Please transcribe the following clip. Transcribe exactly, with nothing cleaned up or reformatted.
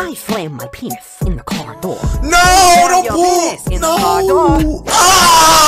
I slammed my penis in the car door. No, don't Your pull. penis in the car No. door. Ah!